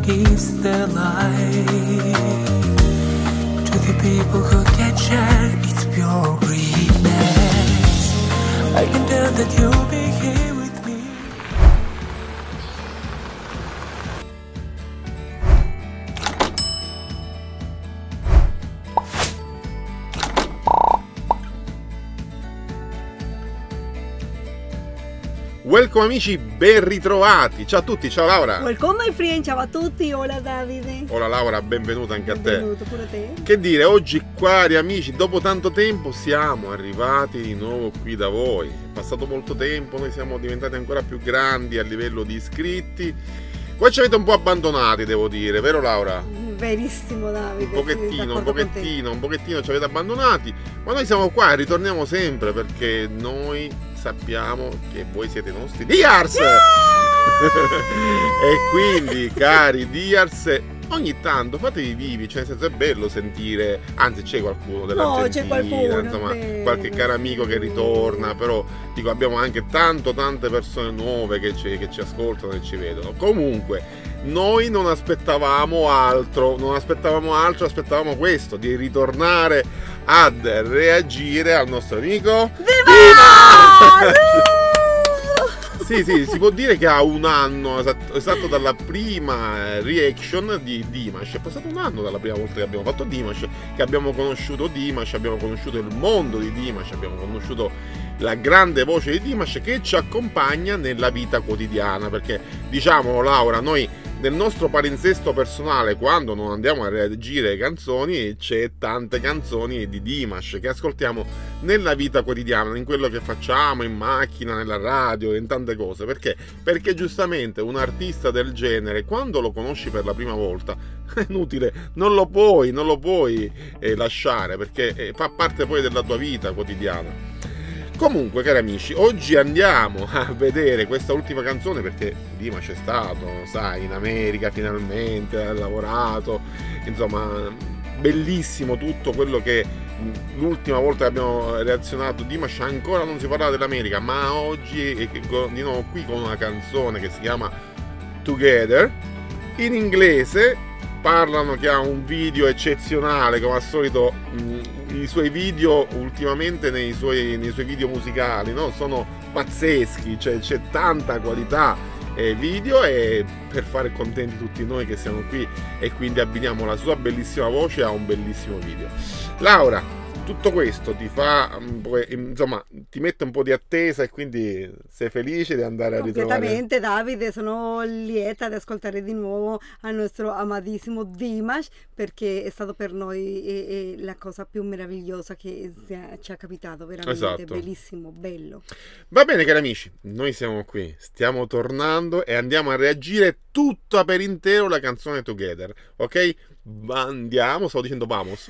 gives their life to the people who can share its pure greenness. I can tell that you'll be here with me. Welcome amici, ben ritrovati. Ciao a tutti, ciao Laura. Welcome my friend, ciao a tutti, hola Davide. Hola Laura, benvenuta anche a te. Benvenuto pure a te. Che dire, oggi cari amici, dopo tanto tempo siamo arrivati di nuovo qui da voi. È passato molto tempo, noi siamo diventati ancora più grandi a livello di iscritti. Voi ci avete un po' abbandonati, devo dire, vero Laura? Verissimo Davide. Un pochettino ci avete abbandonati, ma noi siamo qua e ritorniamo sempre perché noi sappiamo che voi siete i nostri Diars! Yeah! E quindi, cari Diars, ogni tanto fatevi vivi, cioè nel senso è bello sentire, anzi c'è qualcuno dell'Argentina, c'è qualcuno, insomma, bene, qualche caro amico che ritorna, però dico abbiamo anche tante persone nuove che ci ascoltano e ci vedono. Comunque noi non aspettavamo altro, aspettavamo questo, di ritornare ad reagire al nostro amico Viva! Sì, si può dire che ha un anno esatto dalla prima reaction di Dimash. È passato un anno dalla prima volta che abbiamo fatto Dimash, che abbiamo conosciuto Dimash, abbiamo conosciuto il mondo di Dimash, abbiamo conosciuto la grande voce di Dimash che ci accompagna nella vita quotidiana, perché diciamolo Laura, noi nel nostro palinsesto personale, quando non andiamo a reagire ai canzoni, c'è tante canzoni di Dimash che ascoltiamo nella vita quotidiana, in quello che facciamo, in macchina, nella radio, in tante cose. Perché giustamente un artista del genere, quando lo conosci per la prima volta, è inutile, non lo puoi lasciare, perché fa parte poi della tua vita quotidiana. Comunque cari amici, oggi andiamo a vedere questa ultima canzone perché Dimash è stato, sai, in America finalmente, ha lavorato, insomma bellissimo tutto quello che l'ultima volta che abbiamo reazionato Dimash ancora non si parlava dell'America, ma oggi è di nuovo qui con una canzone che si chiama Together, in inglese. Parlano che ha un video eccezionale, come al solito i suoi video ultimamente nei suoi video musicali, no? Sono pazzeschi, cioè c'è tanta qualità video, e per fare contenti tutti noi che siamo qui e quindi abbiniamo la sua bellissima voce a un bellissimo video. Laura, tutto questo ti fa, insomma, ti mette un po' di attesa e quindi sei felice di andare a ritrovare? Completamente Davide, sono lieta di ascoltare di nuovo al nostro amatissimo Dimash, perché è stato per noi la cosa più meravigliosa che ci è capitato, veramente. Esatto. Bellissimo, bello. Va bene cari amici, noi siamo qui, stiamo tornando e andiamo a reagire tutta per intero la canzone Together, ok? Andiamo, stavo dicendo vamos.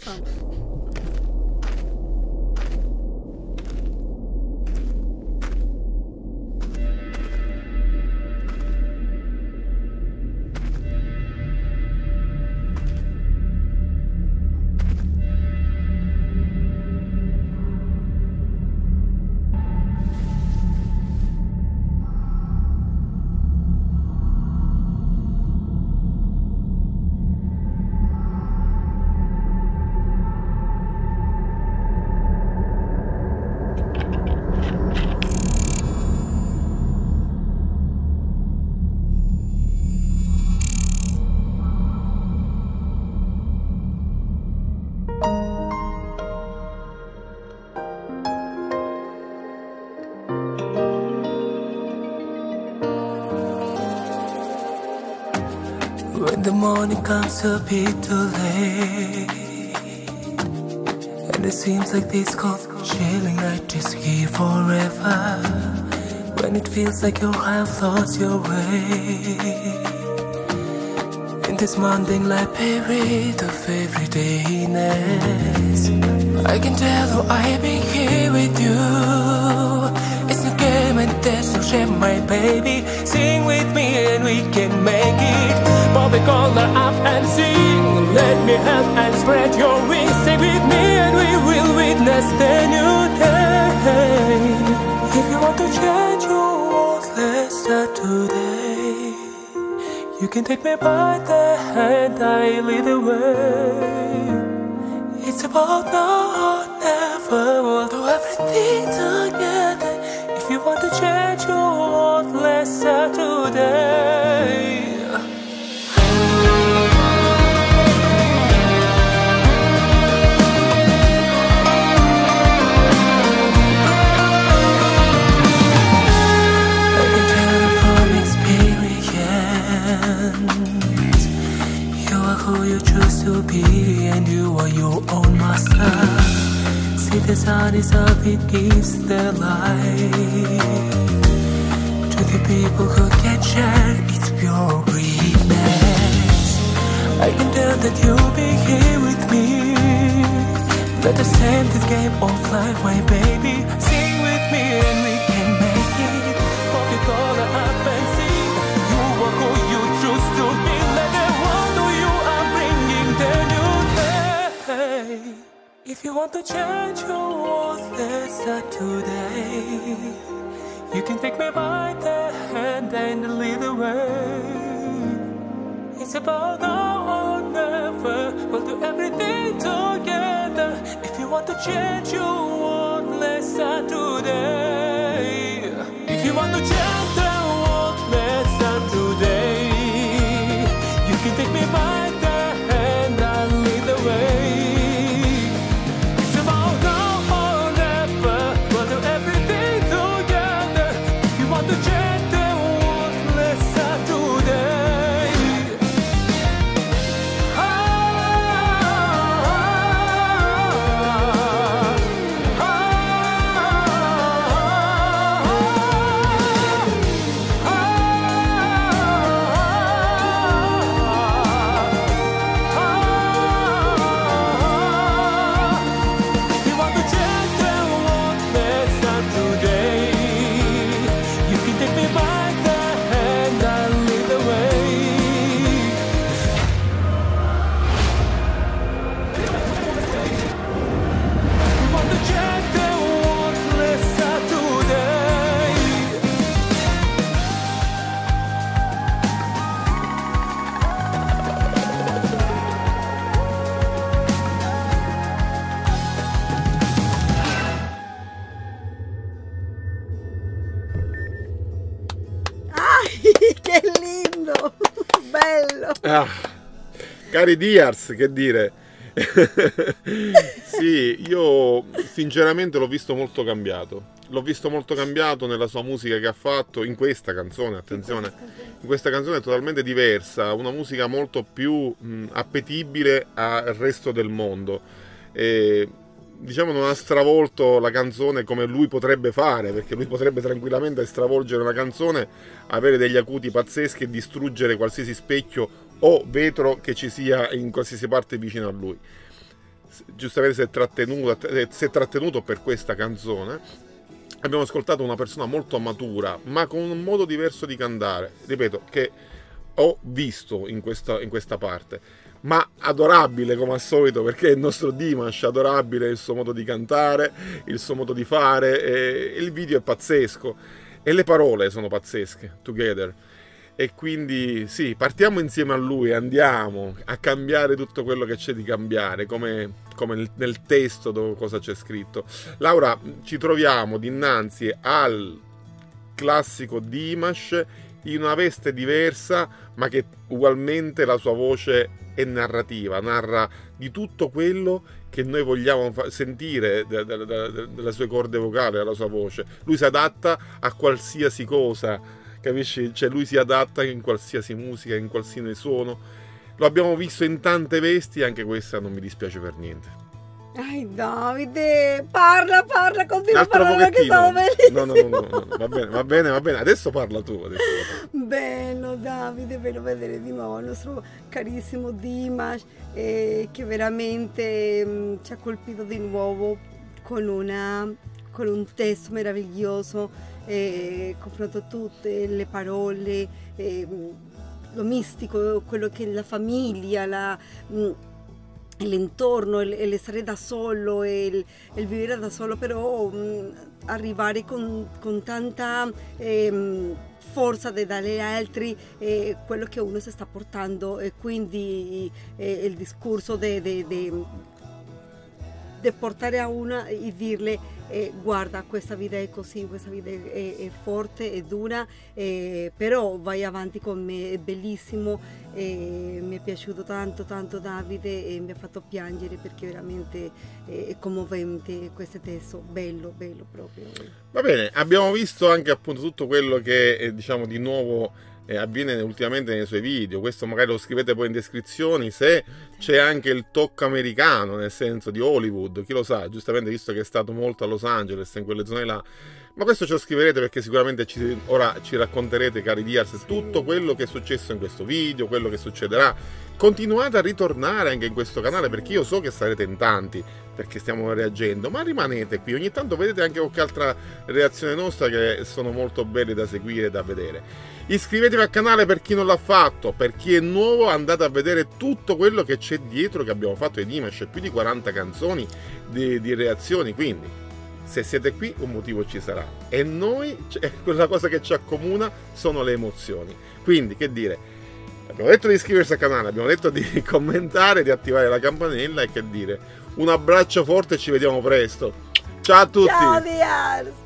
When the morning comes a bit too late, and it seems like this cold chilling night is here forever, when it feels like you have lost your way, in this mundane life buried of everydayness, I can tell you I've been here with you. It's a game and there's no shame, my baby. Sing with me and we can make it. Pop the collar up and sing. Let me help and spread your wings. Stay with me and we will witness the new day. If you want to change your world, let's start today. You can take me by the hand, I lead the way. It's about now or never, we'll do everything together. If you want to change your world, let's start today. Who you choose to be, and you are your own master. See the sun is up, it gives the light to the people who can share its pure greatness. I can tell that you'll be here with me. Let us end this game of life, my baby. Sing with me and we can make it. Pop it all up and sing. You are who you choose to be. Let the world know you are bringing the new day. If you want to change your world, let's start today. You can take me by the hand and lead the way. It's about now or never. We'll do everything together. If you want to change your world, let's start today. If you want to change the world, let's start today. You can take me by the hand, I'll lead the way. It's about now or never. We'll do everything together. If you want to change the world, let's start today. Che lindo, bello. Ah, cari Diars, che dire. Sì, io sinceramente l'ho visto molto cambiato. L'ho visto molto cambiato nella sua musica che ha fatto in questa canzone, attenzione. In questa canzone è totalmente diversa, una musica molto più appetibile al resto del mondo. E, diciamo, non ha stravolto la canzone come lui potrebbe fare, perché lui potrebbe tranquillamente stravolgere una canzone, avere degli acuti pazzeschi e distruggere qualsiasi specchio o vetro che ci sia in qualsiasi parte vicino a lui. Giustamente si è trattenuto per questa canzone. Abbiamo ascoltato una persona molto matura, ma con un modo diverso di cantare, ripeto, che ho visto in questa parte. Ma adorabile come al solito, perché il nostro Dimash, adorabile il suo modo di cantare, il suo modo di fare, e il video è pazzesco e le parole sono pazzesche, Together. E quindi sì, partiamo insieme a lui, andiamo a cambiare tutto quello che c'è di cambiare, come nel testo dove cosa c'è scritto. Laura, ci troviamo dinanzi al classico Dimash in una veste diversa, ma che ugualmente la sua voce è narrativa, narra di tutto quello che noi vogliamo sentire dalle sue corde vocali, dalla sua voce. Lui si adatta a qualsiasi cosa, capisci? Cioè lui si adatta in qualsiasi musica, in qualsiasi suono. Lo abbiamo visto in tante vesti, anche questa non mi dispiace per niente. Ai Davide, parla, continua a parlare che stavo bellissimo. No, va bene, adesso parla tu. Bello Davide, bello vedere di nuovo il nostro carissimo Dimash, che veramente ci ha colpito di nuovo con un testo meraviglioso, confronto a tutte le parole, lo mistico, quello che è la famiglia, l'entorno, il stare da solo, il vivere da solo, però arrivare con tanta forza di dare agli altri quello che uno si sta portando, e quindi il discorso di portare a una e dirle guarda, questa vita è così, questa vita è forte, è dura, però vai avanti con me, è bellissimo, mi è piaciuto tanto Davide, e mi ha fatto piangere perché veramente è commovente questo testo, bello proprio. Va bene, abbiamo visto anche appunto tutto quello che diciamo di nuovo avviene ultimamente nei suoi video. Questo magari lo scrivete poi in descrizioni, se c'è anche il tocco americano, nel senso di Hollywood, chi lo sa, giustamente, visto che è stato molto a Los Angeles, in quelle zone là. Ma questo ce lo scriverete, perché sicuramente ora ci racconterete, cari Diaz, tutto quello che è successo in questo video, quello che succederà. Continuate a ritornare anche in questo canale, perché io so che sarete in tanti, perché stiamo reagendo, ma rimanete qui, ogni tanto vedete anche qualche altra reazione nostra che sono molto belle da seguire e da vedere. Iscrivetevi al canale per chi non l'ha fatto, per chi è nuovo andate a vedere tutto quello che c'è dietro, che abbiamo fatto di Dimash, più di 40 canzoni di reazioni, quindi se siete qui un motivo ci sarà, e noi, quella cosa che ci accomuna sono le emozioni. Quindi, che dire, abbiamo detto di iscriversi al canale, abbiamo detto di commentare, di attivare la campanella, e che dire, un abbraccio forte e ci vediamo presto. Ciao a tutti! Ciao Diaz!